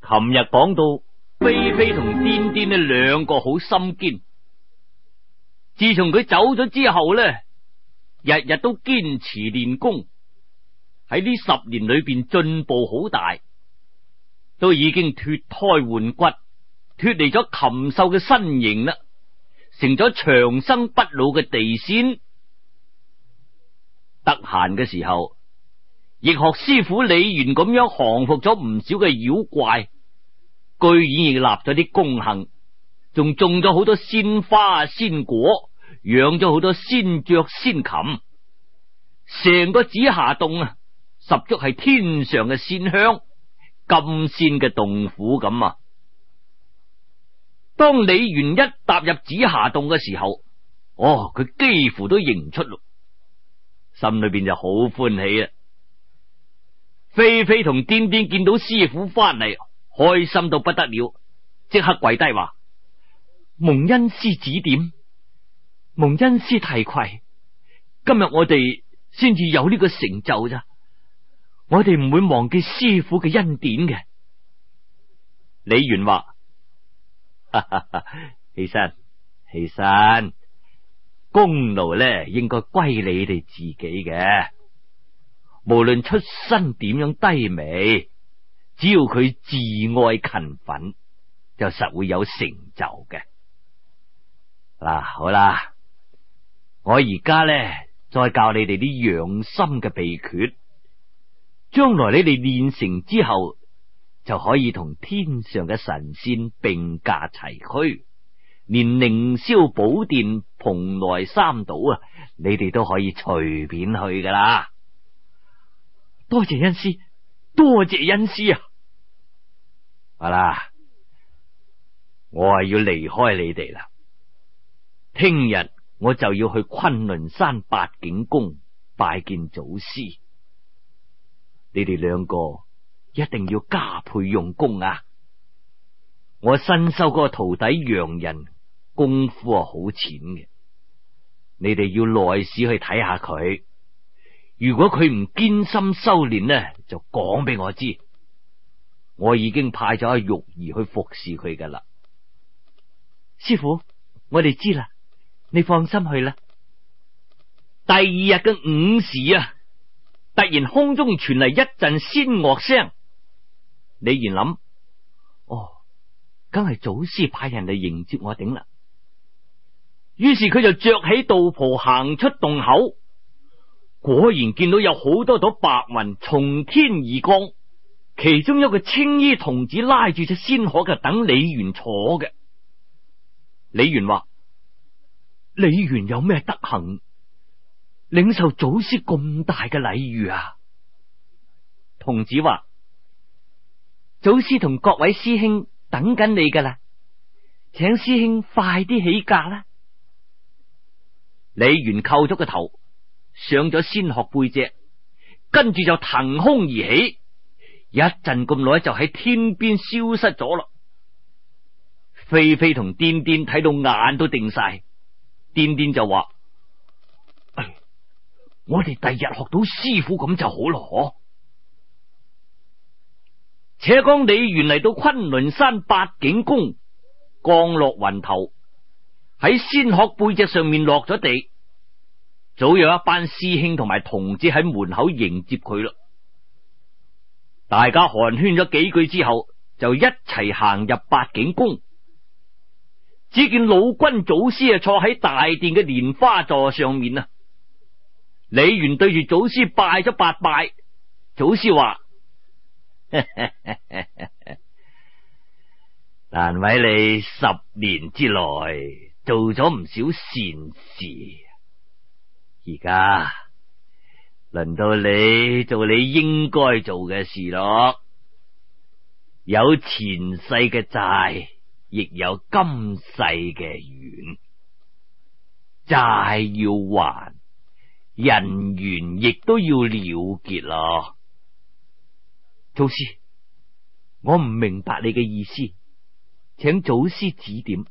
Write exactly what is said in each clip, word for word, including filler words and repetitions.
琴日講到菲菲同癲癲呢兩個好心堅，自從佢走咗之後呢，日日都堅持練功，喺呢十年裏邊進步好大，都已經脫胎換骨，脫離咗禽獸嘅身形啦，成咗長生不老嘅地仙。得閒嘅時候，亦學師傅李元咁樣降服咗唔少嘅妖怪，居然亦立咗啲功行，仲種咗好多鮮花鮮果，養咗好多鮮雀鮮禽，成個紫霞洞啊，十足係天上嘅仙鄉，金仙嘅洞府咁啊！當李元一踏入紫霞洞嘅時候，哦，佢幾乎都認唔出咯，心裏邊就好歡喜啊！菲菲同癲癲見到師傅翻嚟，開心到不得了，即刻跪低話：蒙恩師指點，蒙恩師提攜，今日我哋先至有呢個成就咋，我哋唔會忘記師傅嘅恩典嘅。李元話：哈哈哈，起身起身，功勞咧應該歸你哋自己嘅。無論出身點樣低微，只要佢自愛勤奮，就實會有成就嘅。嗱，好啦，我而家咧再教你哋啲養心嘅秘訣，將來你哋練成之後，就可以同天上嘅神仙並駕齊驅，連凌霄寶殿、蓬萊三島啊，你哋都可以隨便去噶啦。多謝恩師，多謝恩師啊！好啦，我係要離開你哋啦。聽日我就要去崑崙山八景宮拜見祖師，你哋兩個一定要加倍用功啊！我新收嗰個徒弟洋人功夫啊好淺嘅，你哋要耐時去睇下佢。如果佢唔堅心修煉呢，就講俾我知。我已經派咗阿玉兒去服侍佢噶啦。師傅，我哋知啦，你放心去啦。第二日嘅午時啊，突然空中傳嚟一陣仙樂聲。李元諗：哦，梗係祖師派人嚟迎接我頂啦。於是佢就着起道袍行出洞口。果然見到有好多朵白雲從天而降，其中一個青衣童子拉住隻仙鶴嘅等李元坐嘅。李元話：李元有咩德行，領受祖師咁大嘅禮遇啊？童子話：祖師同各位師兄等緊你噶啦，請師兄快啲起駕啦。李元叩咗個頭，上咗仙鶴背脊，跟住就騰空而起，一陣咁耐就喺天邊消失咗啦。菲菲同癲癲睇到眼都定晒，癲癲就話：哎，我哋第日學到師傅咁就好咯。且講李元嚟到崑崙山八景宮，降落雲頭，喺仙鶴背脊上面落咗地。早有一班師兄同埋童子喺門口迎接佢啦。大家寒暄咗幾句之後，就一齊行入八景宮。只見老君祖師啊坐喺大殿嘅蓮花座上面啊。李元對住祖師拜咗八拜，祖師話：難為你十年之內做咗唔少善事。而家輪到你做你應該做嘅事咯，有前世嘅債，亦有今世嘅緣，債要還，人緣亦都要了結咯。祖師，我唔明白你嘅意思，請祖師指點。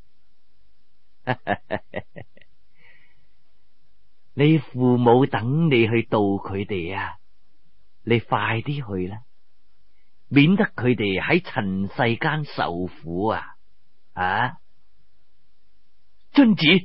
你父母等你去度佢哋啊，你快啲去啦！ 免得佢哋喺塵世間受苦啊！啊，遵旨。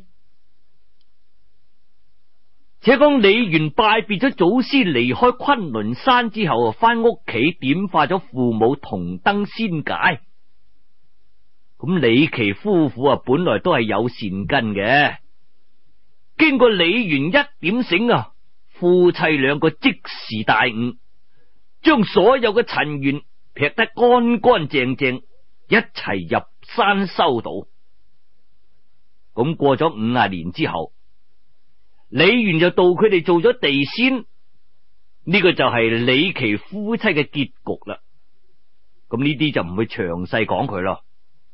且講李元拜別咗祖師，離開崑崙山之後，翻屋企點化咗父母，同登仙界。咁李琦夫婦啊，本來都係有善根嘅，經過李元一點醒啊，夫妻兩個即時大悟，將所有嘅塵緣劈得乾乾淨淨，一齊入山修道。咁過咗五十年之後，李元就度佢哋做咗地仙，呢個就係李琦夫妻嘅結局啦。咁呢啲就唔會詳細講佢咯。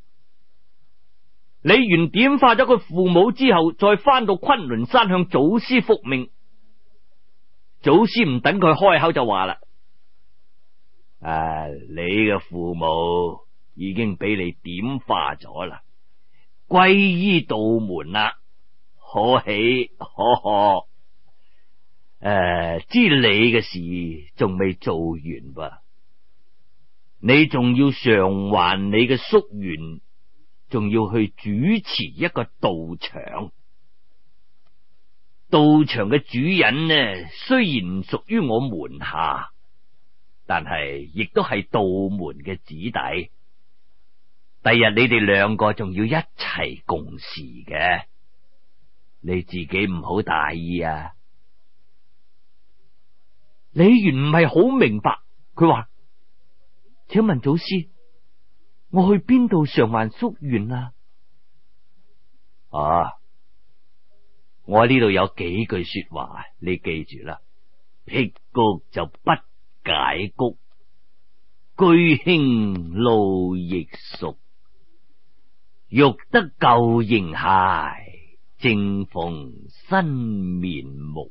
李元點化咗佢父母之後，再翻到崑崙山向祖師復命。祖師唔等佢開口就話啦：啊，你嘅父母已經俾你點化咗啦，皈依道門啦，可喜可賀。誒，知你嘅事仲未做完噃，你仲要償還你嘅宿願，仲要去主持一個道場。道場嘅主人呢，雖然唔屬於我門下，但係亦都係道門嘅子弟。第日你哋兩個仲要一齊共事嘅，你自己唔好大意啊！李元唔係好明白，佢話：請問祖師，我去邊度償還宿願啊？啊，我呢度有幾句說話，你記住啦。辟谷就不解谷，居興路亦熟。欲得舊形骸，正逢新面目。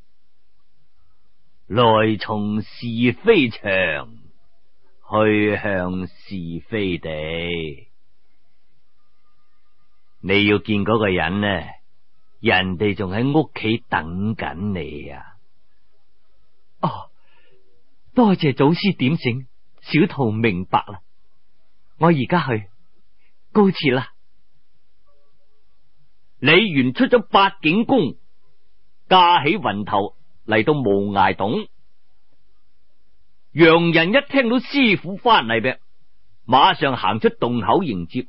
來從是非場，去向是非地。你要見嗰個人呢，人哋仲喺屋企等緊你啊！哦，多謝祖師點醒，小徒明白啦。我而家去，告辭啦。李元出咗八景宮，駕起雲頭嚟到無崖洞。洋人一聽到師傅翻嚟嘅，馬上行出洞口迎接。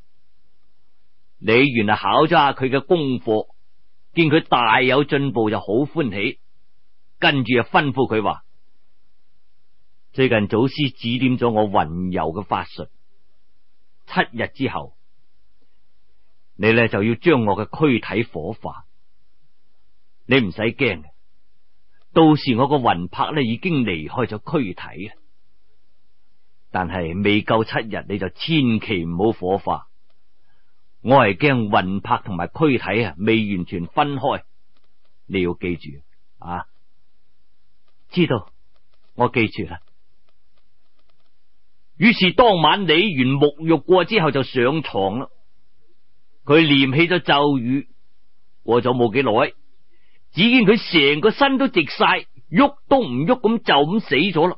李元啊，考咗下佢嘅功課，見佢大有進步，就好歡喜。跟住就吩咐佢話：最近祖師指點咗我雲遊嘅法術，七日之後，你呢就要將我嘅軀體火化。你唔使驚，到時我個魂魄呢已經離開咗軀體啦。但係未夠七日，你就千祈唔好火化。我係驚魂魄同埋軀體啊未完全分開，你要記住啊！知道，我記住啦。於是當晚李元沐浴過之後就上床啦。佢念起咗咒語，過咗冇幾耐，只見佢成個身都直晒，喐都唔喐咁就咁死咗啦。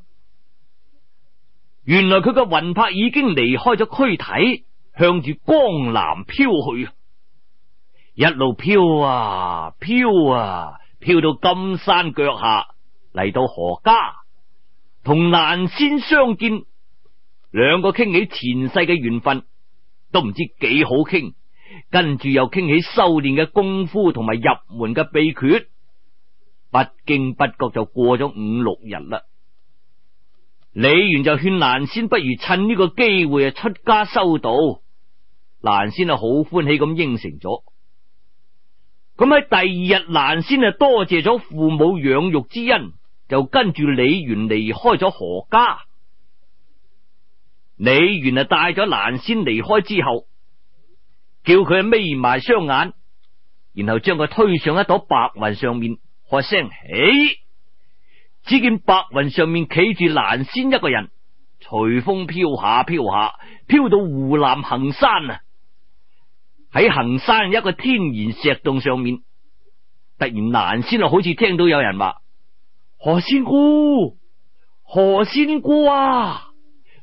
原來佢個魂魄已經離開咗軀體，向住江南飄去，一路飄啊飄啊，飄到金山腳下，嚟到何家，同蘭仙相見，兩個傾起前世嘅緣分，都唔知幾好傾。跟住又傾起修煉嘅功夫同埋入門嘅秘訣，不經不覺就過咗五六日啦。李元就勸蘭仙不如趁呢個機會啊出家修道，蘭仙啊好歡喜咁應承咗。咁喺第二日，蘭仙啊多謝咗父母養育之恩，就跟住李元離開咗何家。李元啊帶咗蘭仙離開之後，叫佢眯埋雙眼，然後將佢推上一朵白雲上面，喝聲起。只見白雲上面企住蘭仙一個人，隨風飄下飄下，飄到湖南衡山啊！喺衡山一個天然石洞上面，突然蘭仙啊好似聽到有人話：何仙姑，何仙姑啊，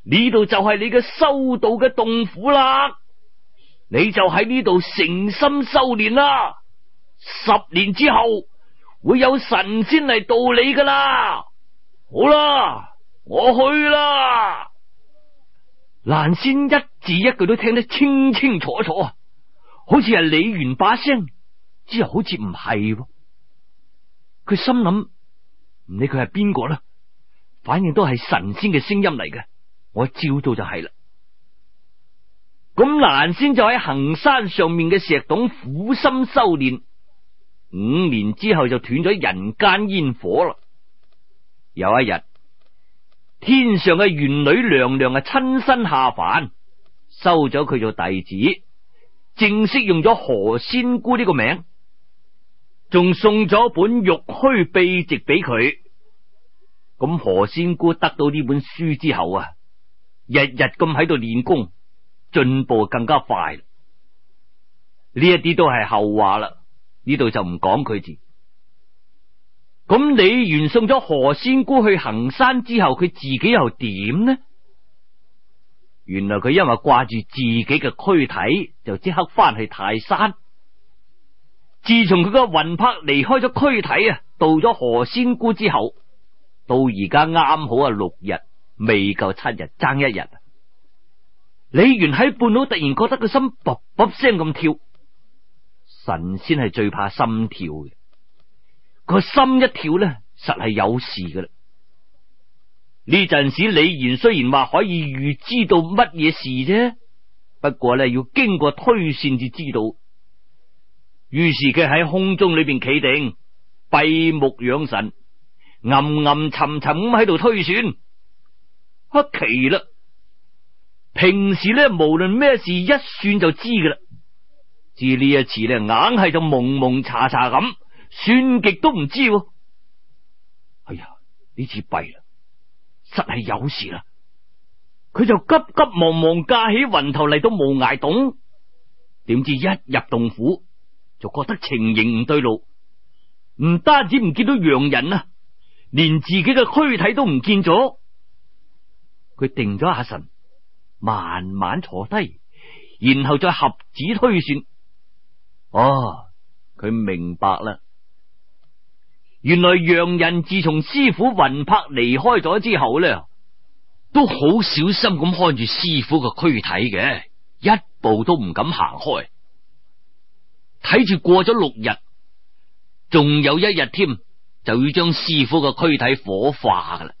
呢度就係你嘅修道嘅洞府啦，你就喺呢度誠心修煉啦。十年之後會有神仙嚟度你噶啦。好啦，我去啦。蘭仙一字一句都聽得清清楚楚，好似係李元把聲，之後好似唔係。佢心諗，唔理佢係邊個啦，反正都係神仙嘅聲音嚟嘅，我照到就係啦。咁蘭仙就喺衡山上面嘅石洞苦心修煉，五年之後就斷咗人間煙火啦。有一日，天上嘅玄女娘娘啊親身下凡，收咗佢做弟子，正式用咗何仙姑呢個名，仲送咗本玉虛秘籍俾佢。咁何仙姑得到呢本書之後啊，日日咁喺度練功，進步更加快。呢一啲都係後話啦，呢度就唔講佢字。咁李元送咗何仙姑去衡山之後，佢自己又點呢？原來佢因為掛住自己嘅軀體，就即刻翻去泰山。自從佢個魂魄離開咗軀體啊，到咗何仙姑之後，到而家啱好啊六日，未夠七日，爭一日。李元喺半路突然覺得個心卜卜聲咁跳，神仙係最怕心跳嘅。個心一跳咧，實係有事噶啦。呢陣時李元雖然話可以預知到乜嘢事啫，不過咧要經過推算至知道。於是佢喺空中裏邊企定，閉目養神，暗暗沉沉咁喺度推算。啊奇啦！平時咧無論咩事一算就知噶啦，至呢一次咧硬係就蒙蒙查查咁。算極都唔知，哎呀！呢次弊啦，實係有事啦。佢就急急忙忙架起雲頭嚟到無崖洞，點知一入洞府就覺得情形唔對路，唔單止唔見到洋人啊，連自己嘅軀體都唔見咗。佢定咗下神，慢慢坐低，然後再合指推算。哦，佢明白啦。原來洋人自從師傅魂魄離開咗之後咧，都好小心咁看住師傅個軀體嘅，一步都唔敢行開，睇住過咗六日，仲有一日添，就要將師傅個軀體火化噶啦。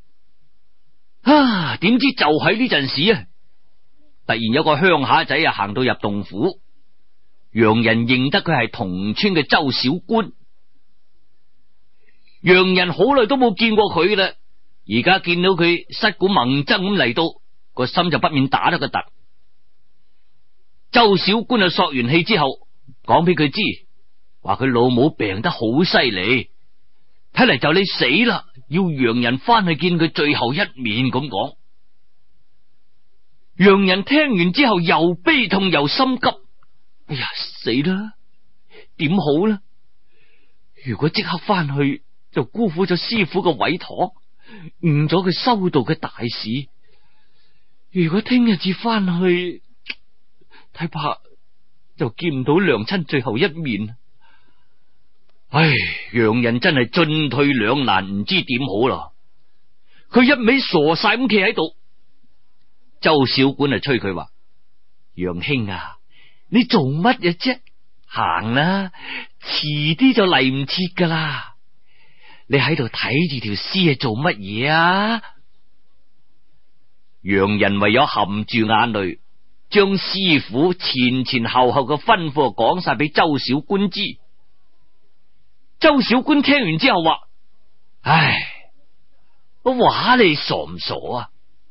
啊！點知就喺呢陣時啊，突然有個鄉下仔啊行到入洞府，洋人認得佢係同村嘅周小官。洋人好耐都冇見過佢啦，而家見到佢失古蒙真咁嚟到，個心就不免打得個突。周小官啊，索完氣之後，講俾佢知，話佢老母病得好犀利，睇嚟就你死啦，要洋人翻去見佢最後一面咁講。洋人聽完之後又悲痛又心急，哎呀死啦，點好呢？如果即刻翻去，就辜負咗師傅嘅委託，誤咗佢修道嘅大事。如果聽日至翻去，睇怕就見唔到娘親最後一面。唉，洋人真係進退兩難，唔知點好啦。佢一味傻晒咁企喺度。周小官啊，催佢話：楊兄啊，你做乜嘢啫？行啦，遲啲就嚟唔切噶啦。你喺度睇住條屍係做乜嘢啊？洋人唯有含住眼淚，將師傅前前後後嘅吩咐講晒俾周小官知。周小官聽完之後話：唉，我話你傻唔傻啊？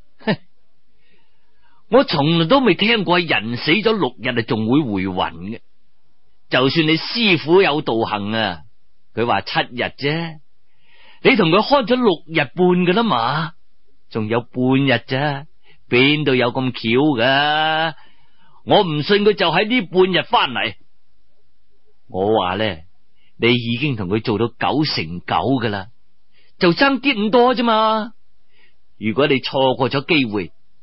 我從來都未聽過人死咗六日啊，仲會回魂嘅。就算你師傅有道行啊，佢話七日啫。你同佢開咗六日半噶啦嘛，仲有半日啫，邊度有咁巧噶？我唔信佢就喺呢半日翻嚟。我話咧，你已經同佢做到九成九噶啦，就爭啲咁多啫嘛。如果你錯過咗機會，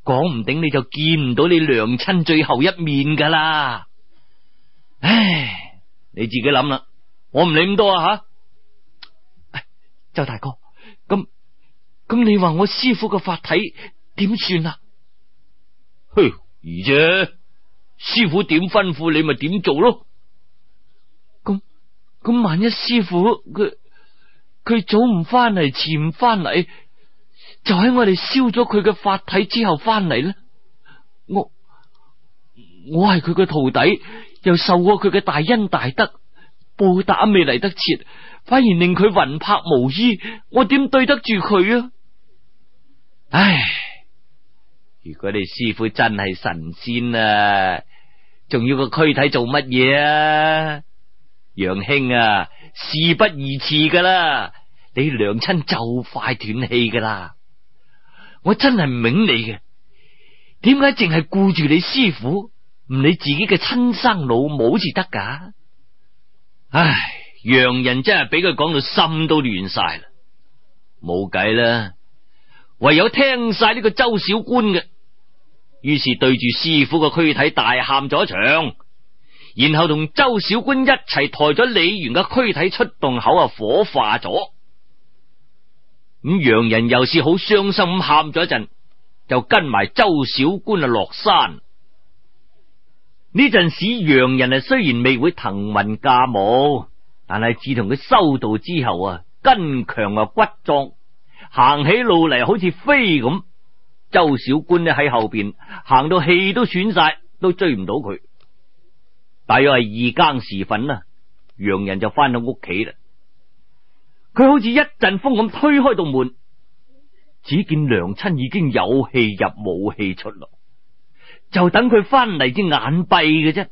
講唔定你就見唔到你娘親最後一面噶啦。唉，你自己諗啦，我唔理咁多啊吓。周大哥，咁咁你話我師父個法體點算啊？嘿，易啫，師父點吩咐你咪點做咯。咁咁萬一師父佢佢早唔翻嚟，遲唔翻嚟，就喺我哋燒咗佢嘅法體之後翻嚟咧，我我係佢嘅徒弟，又受過佢嘅大恩大德，報答未嚟得切，反而令佢魂魄無依，我點對得住佢啊？唉，如果你師父真係神仙啊，仲要個軀體做乜嘢啊？楊兄啊，事不宜遲噶啦，你娘親就快斷氣噶啦。我真係唔明你嘅，點解淨係顧住你師父，唔理自己嘅親生老母至得噶？唉，楊人真係俾佢講到心都亂晒啦，冇計啦，唯有聽晒呢個周小官嘅。於是對住師父個軀體大喊咗一場，然後同周小官一齊抬咗李元嘅軀體出洞口啊，火化咗。咁楊人又是好傷心咁喊咗一陣，就跟埋周小官啊落山。呢陣時楊人啊雖然未會騰雲駕霧，但係自從佢修道之後啊，筋強啊骨壯，行起路嚟好似飛咁。周小官呢喺後邊行到氣都喘晒，都追唔到佢。大約係二更時分啦，楊人就翻到屋企啦。佢好似一陣風咁推開道門，只見娘親已經有氣入冇氣出咯，就等佢翻嚟至眼閉嘅啫。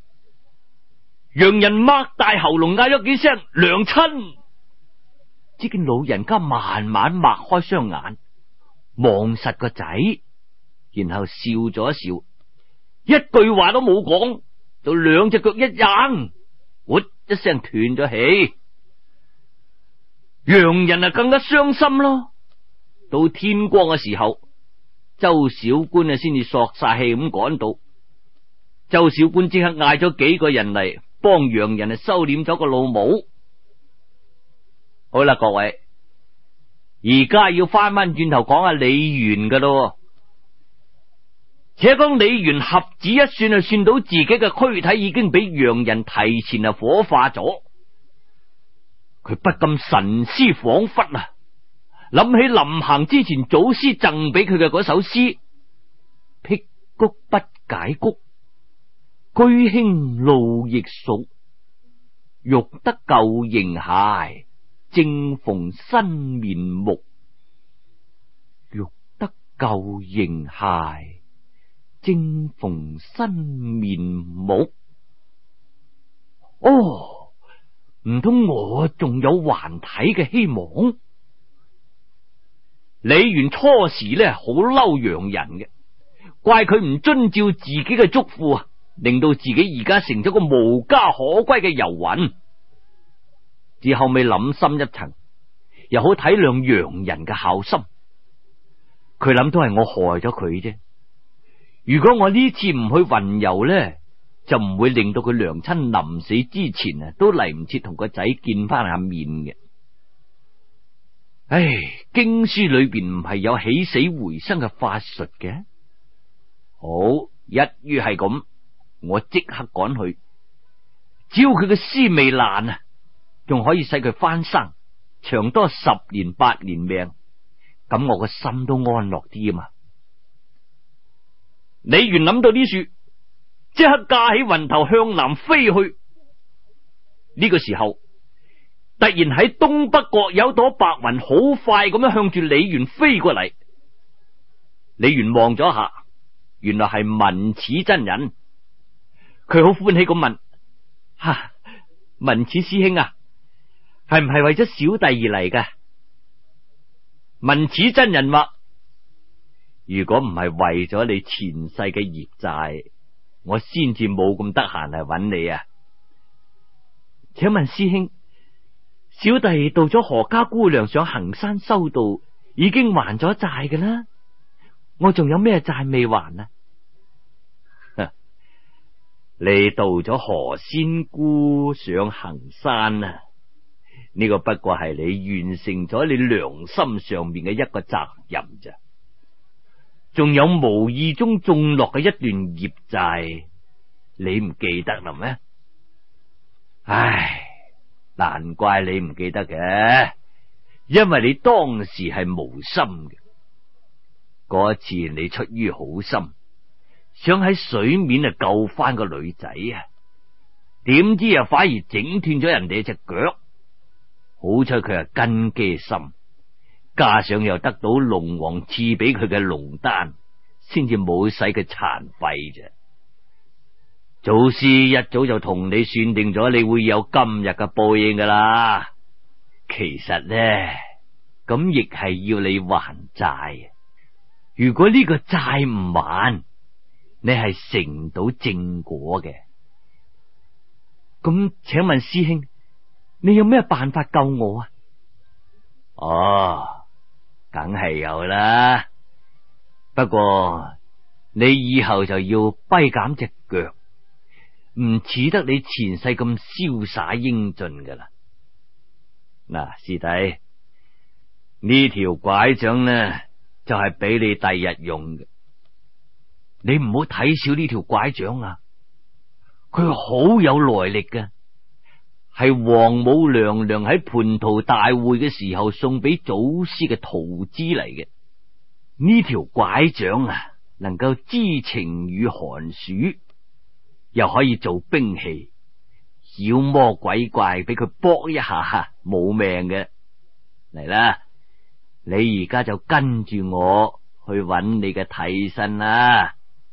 楊人擘大喉嚨嗌咗幾聲娘親，只見老人家慢慢擘開雙眼，望實個仔，然後笑咗一笑，一句話都冇講，就兩隻腳一扔，活一聲斷咗氣。楊人啊更加傷心咯。到天光嘅時候，周小官啊先至索晒氣咁趕到。周小官即刻嗌咗幾個人嚟幫楊人啊收斂咗個老母。好啦，各位，而家要翻翻轉頭講下李元噶咯。且講李元合指一算啊，算到自己嘅軀體已經俾楊人提前啊火化咗。佢不禁神思恍惚啊，諗起臨行之前祖師贈俾佢嘅嗰首詩：辟谷不解谷，居興路亦熟，欲得舊形骸，正逢新面目。欲得舊形骸，正逢新面目。哦，唔通我仲有還體嘅希望？李元初時呢，好嬲楊人嘅，怪佢唔遵照自己嘅囑咐啊，令到自己而家成咗個無家可歸嘅遊魂。至後尾諗深一層，又好體諒楊人嘅孝心，佢諗都係我害咗佢啫。如果我呢次唔去雲遊呢，就唔會令到佢娘親臨死之前啊，都嚟唔切同個仔見翻下面嘅。唉，經書裏邊唔係有起死回生嘅法術嘅？好，一於係咁，我即刻趕去。只要佢嘅屍未爛啊，仲可以使佢翻生，長多十年八年命，咁我個心都安樂啲啊嘛。李元諗到呢處，即刻架起雲頭向南飛去。呢個時候，突然喺東北角有朵白雲，好快咁樣向住李元飛過嚟。李元望咗下，原來係文始真人。佢好歡喜咁問：哈，文始師兄啊，係唔係為咗小弟而嚟㗎？文始真人話：如果唔係為咗你前世嘅業債，我先至冇咁得閒嚟揾你啊。請問師兄，小弟到咗何家姑娘上行山修道，已經還咗債㗎啦。 我仲有咩債未還啊？ 你到咗何仙姑上行山啊？呢、這個不過係你完成咗你良心上面嘅一個責任咋，仲有無意中種落嘅一段業債，你唔記得啦咩？唉，難怪你唔記得嘅，因為你當時係無心嘅。嗰一次你出於好心，想喺水面啊救翻個女仔啊，點知啊反而整斷咗人哋隻腳。好彩佢係根基深，加上又得到龍王賜俾佢嘅龍丹，先至冇使佢殘廢啫。祖師一早就同你算定咗，你會有今日嘅報應噶啦。其實呢，咁亦係要你還債。如果呢個債唔還，你係成唔到正果嘅。 咁請問師兄，你有咩辦法救我啊？ 哦，梗係有啦。不過你以後就要跛減隻腳，唔似得你前世咁瀟灑英俊噶啦。嗱，師弟，呢條拐杖呢，就係俾你第日用嘅。你唔好睇小呢條拐杖啊，佢好有來歷嘅。係王母娘娘喺蟠桃大會嘅時候送俾祖師嘅桃枝嚟嘅。呢條拐杖啊，能夠知晴雨寒暑，又可以做兵器，妖魔鬼怪俾佢搏一下冇命嘅。嚟啦，你而家就跟住我去揾你嘅替身啦。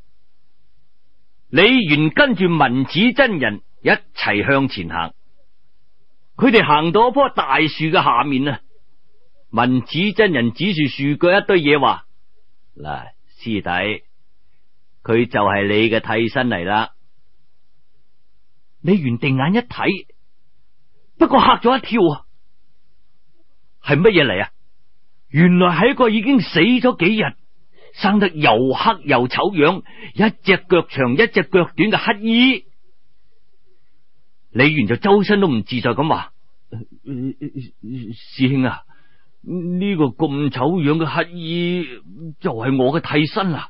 李元跟住文子真人一齊向前行。佢哋行到一棵大樹嘅下面啊，文子真人指住樹腳一堆嘢話：嗱，師弟，佢就係你嘅替身嚟啦。 李元定眼一睇，不過嚇咗一跳啊！係乜嘢嚟啊？原來係一個已經死咗幾日，生得又黑又醜樣，一隻腳長一隻腳短嘅乞衣。李元就周身都唔自在咁話：師兄啊，呢個咁醜樣嘅乞衣就係我嘅替身啦。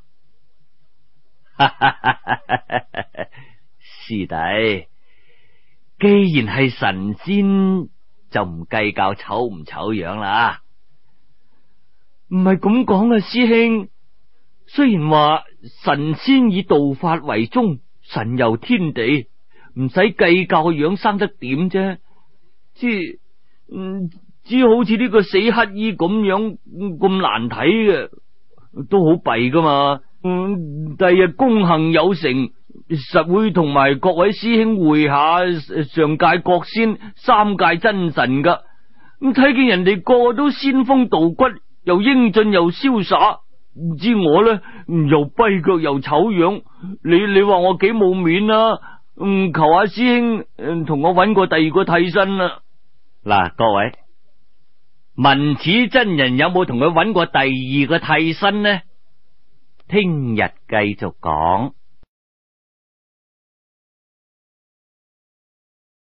師弟，既然係神仙，就唔計較醜唔醜樣啦。 唔係咁講啊，師兄。雖然話神仙以道法為宗，神遊天地，唔使計較個樣生得點啫，只嗯只好似呢個死乞衣咁樣咁難睇嘅，都好弊噶嘛。嗯，第日功行有成，實會同埋各位師兄會下上界國仙、三界真神噶。咁睇見人哋個個都仙風道骨，又英俊又瀟灑，唔知我咧又跛腳又醜樣，你你話我幾冇面啊？嗯，求下師兄同我揾個第二個替身啦。 嗱，各位，文子真人有冇同佢揾過第二個替身呢？聽日繼續講。